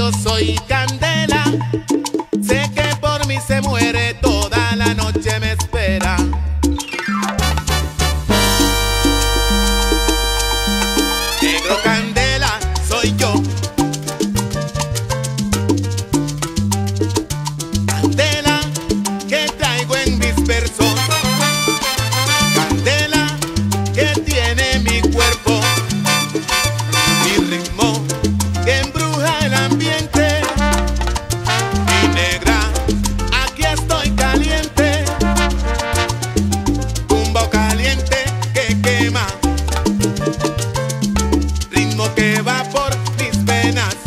yo soy candela. Sé que por mí se muere, toda la noche me espera. Negro candela soy yo. Candela que traigo en mis versos. Candela que tiene mi cuerpo. Mi ritmo que embruja el ambiente. Mi negra, aquí estoy caliente. Tumbo caliente que quema. Ritmo que va por mis venas.